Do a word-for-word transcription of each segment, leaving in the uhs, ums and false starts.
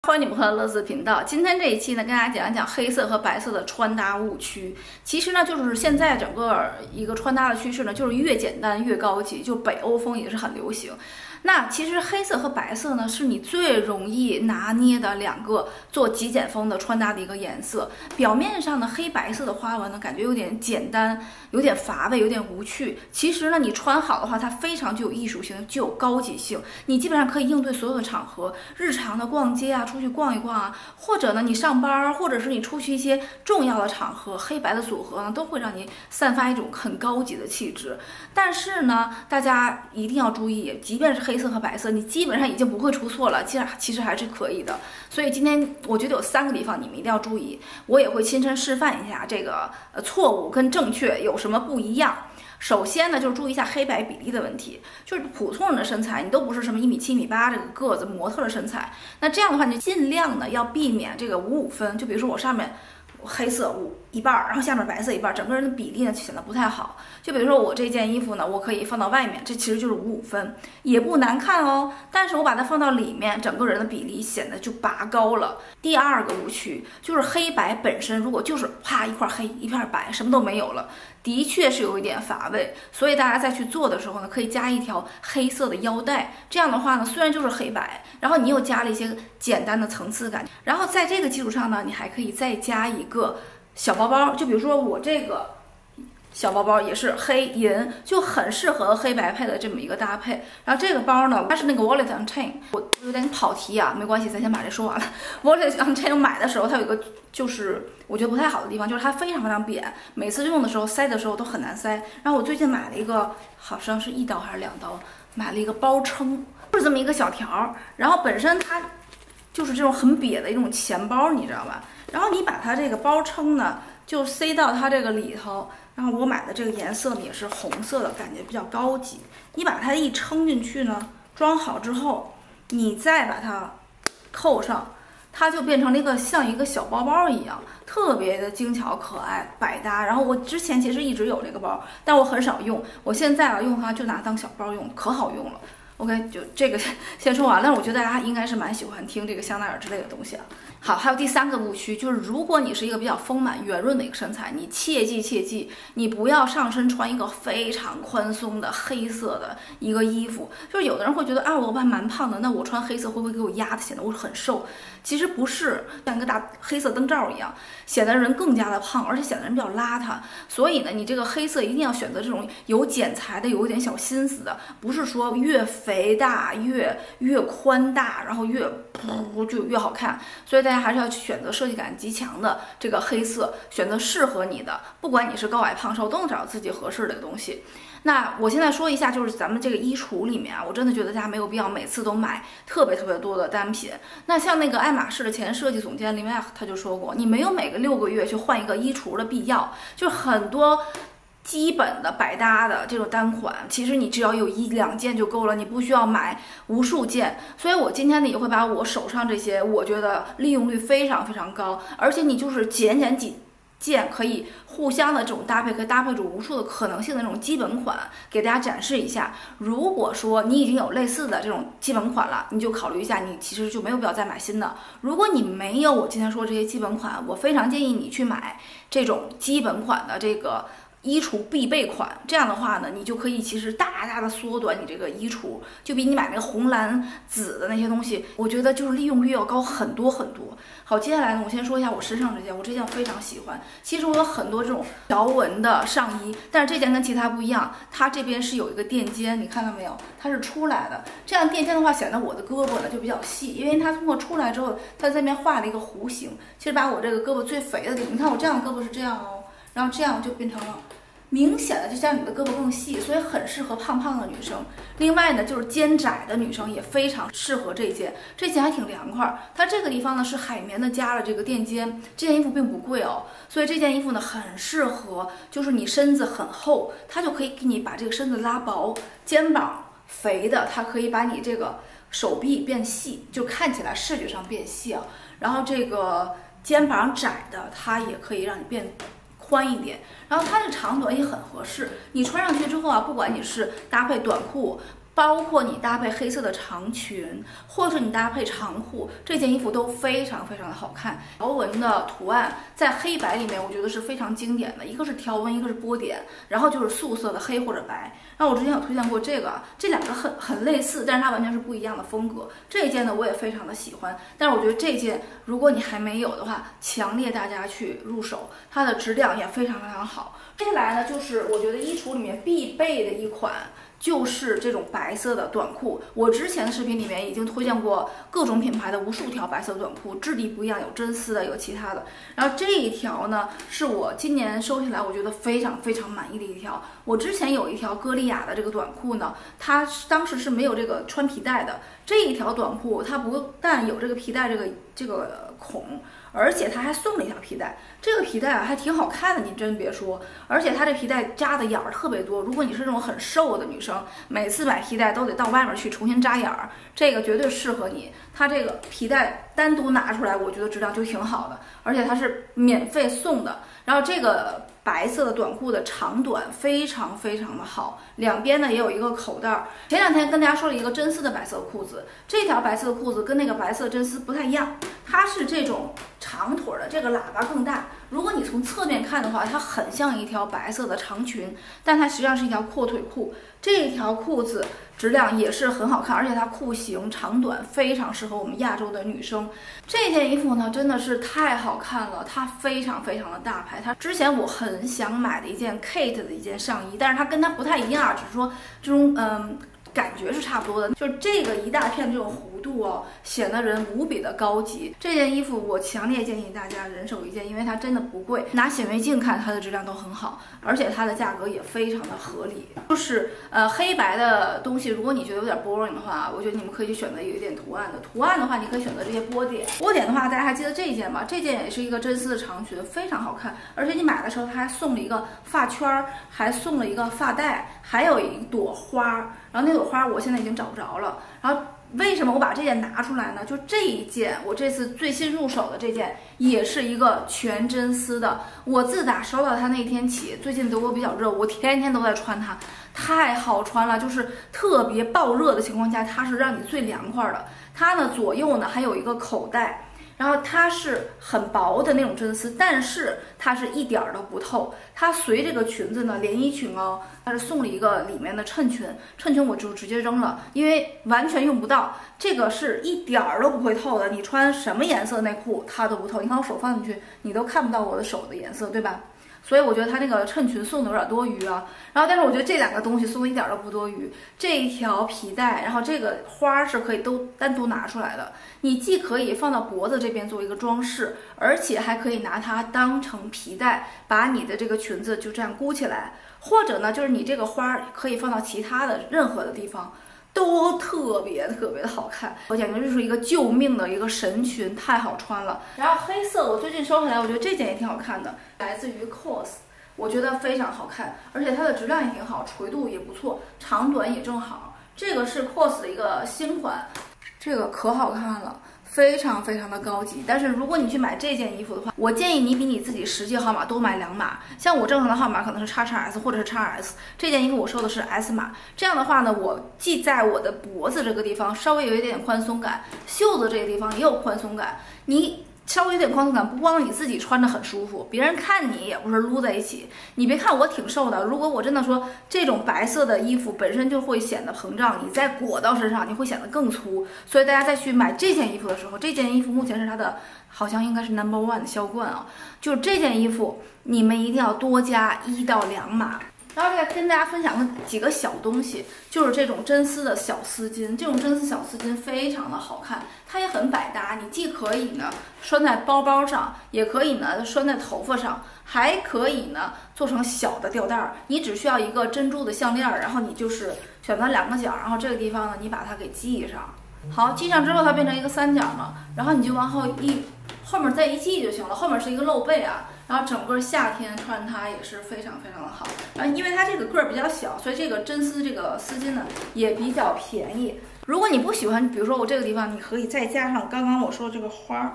欢迎你们回到乐子频道。今天这一期呢，跟大家讲一讲黑色和白色的穿搭误区。其实呢，就是现在整个一个穿搭的趋势呢，就是越简单越高级，就北欧风也是很流行。那其实黑色和白色呢，是你最容易拿捏的两个做极简风的穿搭的一个颜色。表面上呢，黑白色的花纹呢，感觉有点简单，有点乏味，有点无趣。其实呢，你穿好的话，它非常具有艺术性，具有高级性。你基本上可以应对所有的场合，日常的逛街啊，出去逛一逛啊，或者呢，你上班，或者是你出去一些重要的场合，黑白的组合呢，都会让你散发一种很高级的气质。但是呢，大家一定要注意，即便是黑色和白色，你基本上已经不会出错了，其实其实还是可以的。所以今天我觉得有三个地方你们一定要注意，我也会亲身示范一下这个呃错误跟正确有什么不一样。首先呢，就是注意一下黑白比例的问题，就是普通人的身材，你都不是什么一米七、一米八这个个子模特的身材，那这样的话，你就尽量呢要避免这个五五分。就比如说我上面黑色五一半，然后下面白色一半，整个人的比例呢显得不太好。就比如说我这件衣服呢，我可以放到外面，这其实就是五五分，也不难看哦。但是我把它放到里面，整个人的比例显得就拔高了。第二个误区就是黑白本身，如果就是啪一块黑一片白，什么都没有了，的确是有一点乏味。所以大家再去做的时候呢，可以加一条黑色的腰带。这样的话呢，虽然就是黑白，然后你又加了一些简单的层次感，然后在这个基础上呢，你还可以再加一个小包包。就比如说我这个小包包也是黑银，就很适合黑白配的这么一个搭配。然后这个包呢，它是那个 Wallet on Chain， 我有点跑题啊，没关系，咱先把这说完了。Wallet on Chain 买的时候，它有一个就是我觉得不太好的地方，就是它非常非常扁，每次用的时候塞的时候都很难塞。然后我最近买了一个，好像是一刀还是两刀，买了一个包撑，就是这么一个小条，然后本身它就是这种很瘪的一种钱包，你知道吧？然后你把它这个包撑呢，就塞到它这个里头。然后我买的这个颜色呢也是红色的，感觉比较高级。你把它一撑进去呢，装好之后，你再把它扣上，它就变成了一个像一个小包包一样，特别的精巧可爱，百搭。然后我之前其实一直有这个包，但我很少用。我现在啊用它就拿当小包用，可好用了。OK， 就这个先说完了。我觉得大家应该是蛮喜欢听这个香奈儿之类的东西啊。好，还有第三个误区，就是如果你是一个比较丰满圆润的一个身材，你切记切记，你不要上身穿一个非常宽松的黑色的一个衣服。就是有的人会觉得啊，我还蛮胖的，那我穿黑色会不会给我压的显得我很瘦？其实不是，像一个大黑色灯罩一样，显得人更加的胖，而且显得人比较邋遢。所以呢，你这个黑色一定要选择这种有剪裁的，有一点小心思的，不是说越肥大越越宽大，然后越噗就越好看。所以大家还是要选择设计感极强的这个黑色，选择适合你的，不管你是高矮胖瘦，都能找到自己合适的东西。那我现在说一下，就是咱们这个衣橱里面啊，我真的觉得大家没有必要每次都买特别特别多的单品。那像那个爱马仕的前设计总监林麦他就说过，你没有每个六个月去换一个衣橱的必要，就很多基本的百搭的这种单款，其实你只要有一两件就够了，你不需要买无数件。所以我今天呢也会把我手上这些我觉得利用率非常非常高，而且你就是减减几件可以互相的这种搭配，可以搭配出无数的可能性的那种基本款，给大家展示一下。如果说你已经有类似的这种基本款了，你就考虑一下，你其实就没有必要再买新的。如果你没有我今天说这些基本款，我非常建议你去买这种基本款的这个衣橱必备款。这样的话呢，你就可以其实大大的缩短你这个衣橱，就比你买那个红蓝紫的那些东西，我觉得就是利用率要高很多很多。好，接下来呢，我先说一下我身上这件，我这件非常喜欢。其实我有很多这种条纹的上衣，但是这件跟其他不一样，它这边是有一个垫肩，你看到没有？它是出来的。这样垫肩的话，显得我的胳膊呢就比较细，因为它通过出来之后，它在这边画了一个弧形，其实把我这个胳膊最肥的地方，你看我这样胳膊是这样哦，然后这样就变成了明显的就像你的胳膊更细，所以很适合胖胖的女生。另外呢，就是肩窄的女生也非常适合这件，这件还挺凉快。它这个地方呢是海绵的，加了这个垫肩。这件衣服并不贵哦，所以这件衣服呢很适合，就是你身子很厚，它就可以给你把这个身子拉薄。肩膀肥的，它可以把你这个手臂变细，就看起来视觉上变细啊。然后这个肩膀窄的，它也可以让你变宽一点，然后它的长短也很合适。你穿上去之后啊，不管你是搭配短裤， 包括你搭配黑色的长裙，或者你搭配长裤，这件衣服都非常非常的好看。条纹的图案在黑白里面，我觉得是非常经典的，一个是条纹，一个是波点，然后就是素色的黑或者白。然后我之前有推荐过这个，这两个很很类似，但是它完全是不一样的风格。这一件呢我也非常的喜欢，但是我觉得这件如果你还没有的话，强烈大家去入手，它的质量也非常非常好。接下来呢，就是我觉得衣橱里面必备的一款。就是这种白色的短裤，我之前的视频里面已经推荐过各种品牌的无数条白色短裤，质地不一样，有真丝的，有其他的。然后这一条呢，是我今年收起来我觉得非常非常满意的一条。我之前有一条歌莉雅的这个短裤呢，它当时是没有这个穿皮带的。这一条短裤它不但有这个皮带这个这个孔，而且它还送了一条皮带。这个皮带啊还挺好看的，你真别说。而且它这皮带扎的眼儿特别多，如果你是这种很瘦的女生，每次买皮带都得到外面去重新扎眼儿，这个绝对适合你。它这个皮带单独拿出来，我觉得质量就挺好的，而且它是免费送的。然后这个白色的短裤的长短非常非常的好，两边呢也有一个口袋。前两天跟大家说了一个真丝的白色裤子，这条白色的裤子跟那个白色真丝不太一样，它是这种长腿的，这个喇叭更大。如果你从侧面看的话，它很像一条白色的长裙，但它实际上是一条阔腿裤。这条裤子质量也是很好看，而且它裤型长短非常适合我们亚洲的女生。这件衣服呢真的是太好看了，它非常非常的大牌。它之前我很想买的一件 Kate 的一件上衣，但是它跟它不太一样，只是说这种嗯。感觉是差不多的，就是这个一大片这种弧度哦，显得人无比的高级。这件衣服我强烈建议大家人手一件，因为它真的不贵，拿显微镜看它的质量都很好，而且它的价格也非常的合理。就是呃黑白的东西，如果你觉得有点 boring 的话，我觉得你们可以选择有一点图案的。图案的话，你可以选择这些波点。波点的话，大家还记得这一件吗？这件也是一个真丝的长裙，非常好看。而且你买的时候，它还送了一个发圈，还送了一个发带，还有一朵花。然后那朵花我现在已经找不着了。然后为什么我把这件拿出来呢？就这一件，我这次最新入手的这件也是一个全真丝的。我自打收到它那天起，最近德国比较热，我天天都在穿它，太好穿了。就是特别暴热的情况下，它是让你最凉快的。它呢左右呢还有一个口袋。然后它是很薄的那种真丝，但是它是一点儿都不透。它随这个裙子呢，连衣裙哦，它是送了一个里面的衬裙，衬裙我就直接扔了，因为完全用不到。这个是一点儿都不会透的，你穿什么颜色的内裤它都不透。你看我手放进去，你都看不到我的手的颜色，对吧？所以我觉得它那个衬裙送的有点多余啊。然后，但是我觉得这两个东西送的一点都不多余。这一条皮带，然后这个花是可以都单独拿出来的。你既可以放到脖子这边做一个装饰，而且还可以拿它当成皮带，把你的这个裙子就这样箍起来。或者呢，就是你这个花可以放到其他的任何的地方。都特别特别的好看，我简直就是一个救命的一个神裙，太好穿了。然后黑色我最近收下来，我觉得这件也挺好看的，来自于 C O S， 我觉得非常好看，而且它的质量也挺好，垂度也不错，长短也正好。这个是 C O S 的一个新款，这个可好看了。非常非常的高级，但是如果你去买这件衣服的话，我建议你比你自己实际号码多买两码。像我正常的号码可能是 X X S 或者是 X S， 这件衣服我收的是 S 码。这样的话呢，我既在我的脖子这个地方稍微有一点宽松感，袖子这个地方也有宽松感。你稍微有点宽松感，不光你自己穿着很舒服，别人看你也不是撸在一起。你别看我挺瘦的，如果我真的说这种白色的衣服本身就会显得膨胀，你再裹到身上，你会显得更粗。所以大家再去买这件衣服的时候，这件衣服目前是它的好像应该是 number one 的销冠啊，就是这件衣服你们一定要多加一到两码。然后再跟大家分享个几个小东西，就是这种真丝的小丝巾，这种真丝小丝巾非常的好看，它也很百搭，你既可以呢拴在包包上，也可以呢拴在头发上，还可以呢做成小的吊带儿。你只需要一个珍珠的项链，然后你就是选择两个角，然后这个地方呢你把它给系上。好，系上之后它变成一个三角嘛，然后你就往后一后面再一系就行了，后面是一个露背啊。然后整个夏天穿它也是非常非常的好，然后因为它这个个儿比较小，所以这个真丝这个丝巾呢也比较便宜。如果你不喜欢，比如说我这个地方，你可以再加上刚刚我说的这个花儿，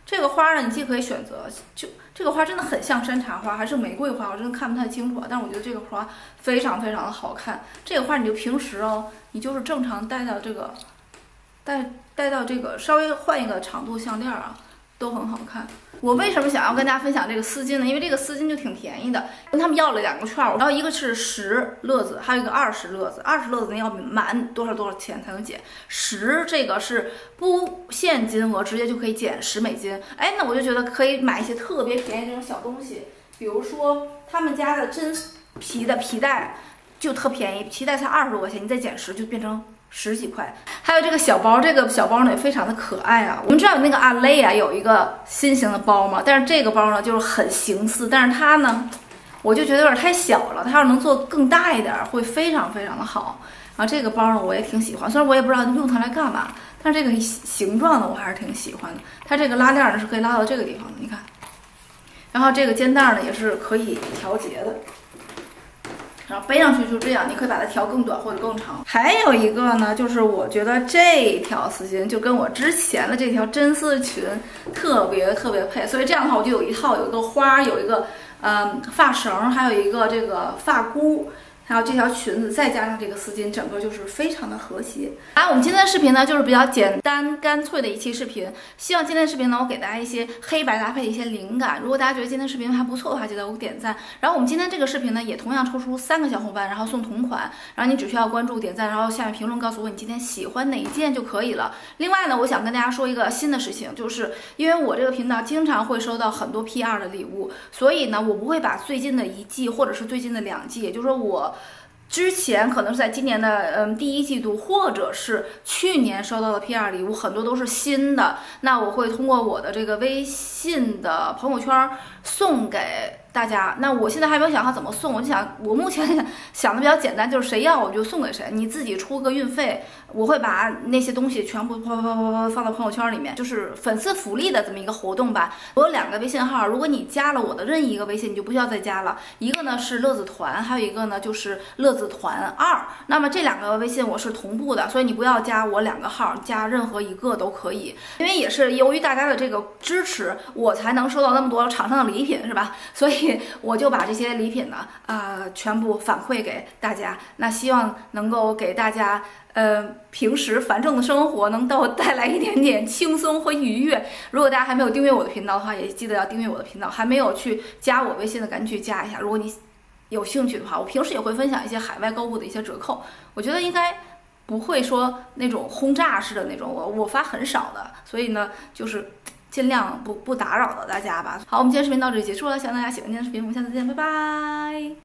这个花呢，你既可以选择，就这个花真的很像山茶花，还是玫瑰花，我真的看不太清楚，但是我觉得这个花非常非常的好看。这个花你就平时哦，你就是正常戴到这个，戴戴到这个稍微换一个长度项链啊，都很好看。我为什么想要跟大家分享这个丝巾呢？因为这个丝巾就挺便宜的，跟他们要了两个券，然后一个是十乐子，还有一个二十乐子。二十乐子你要满多少多少钱才能减？十这个是不限金额，直接就可以减十美金。哎，那我就觉得可以买一些特别便宜这种小东西，比如说他们家的真皮的皮带就特便宜，皮带才二十多块钱，你再减十就变成十几块。还有这个小包，这个小包呢也非常的可爱啊。我们知道那个阿蕾啊有一个新型的包嘛，但是这个包呢就是很形似，但是它呢，我就觉得有点太小了，它要能做更大一点，会非常非常的好。然后这个包呢我也挺喜欢，虽然我也不知道用它来干嘛，但是这个形状呢我还是挺喜欢的。它这个拉链呢是可以拉到这个地方的，你看。然后这个肩带呢也是可以调节的。然后背上去就这样，你可以把它调更短或者更长。还有一个呢，就是我觉得这条丝巾就跟我之前的这条真丝裙特别特别配，所以这样的话我就有一套，有一个花，有一个嗯发绳，还有一个这个发箍。还有这条裙子，再加上这个丝巾，整个就是非常的和谐。啊，我们今天的视频呢，就是比较简单干脆的一期视频。希望今天的视频呢，我给大家一些黑白搭配的一些灵感。如果大家觉得今天视频还不错的话，记得给我点赞。然后我们今天这个视频呢，也同样抽出三个小红包，然后送同款。然后你只需要关注、点赞，然后下面评论告诉我你今天喜欢哪一件就可以了。另外呢，我想跟大家说一个新的事情，就是因为我这个频道经常会收到很多 P R 的礼物，所以呢，我不会把最近的一季或者是最近的两季，也就是说我。之前可能是在今年的嗯第一季度，或者是去年收到的 P R 礼物，很多都是新的。那我会通过我的这个微信的朋友圈送给大家。那我现在还没有想好怎么送，我就想我目前想的比较简单，就是谁要我就送给谁，你自己出个运费，我会把那些东西全部啪啪啪啪啪放到朋友圈里面，就是粉丝福利的这么一个活动吧。我有两个微信号，如果你加了我的任意一个微信，你就不需要再加了。一个呢是乐子团，还有一个呢就是乐子团二。那么这两个微信我是同步的，所以你不要加我两个号，加任何一个都可以。因为也是由于大家的这个支持，我才能收到那么多厂商的礼品，是吧？所以我就把这些礼品呢，呃，全部反馈给大家。那希望能够给大家。呃，平时繁重的生活能给我带来一点点轻松和愉悦。如果大家还没有订阅我的频道的话，也记得要订阅我的频道。还没有去加我微信的，赶紧去加一下。如果你有兴趣的话，我平时也会分享一些海外购物的一些折扣。我觉得应该不会说那种轰炸式的那种，我我发很少的，所以呢，就是尽量不不打扰到大家吧。好，我们今天视频到这里结束了，希望大家喜欢今天视频，我们下次见，拜拜。